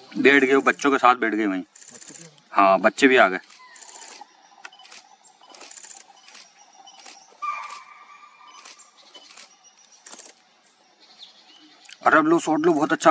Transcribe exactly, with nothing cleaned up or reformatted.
बैठ गए, वो बच्चों के साथ बैठ गए वहीं। हाँ बच्चे भी आ गए। अरे अब लो शॉट लो, बहुत अच्छा।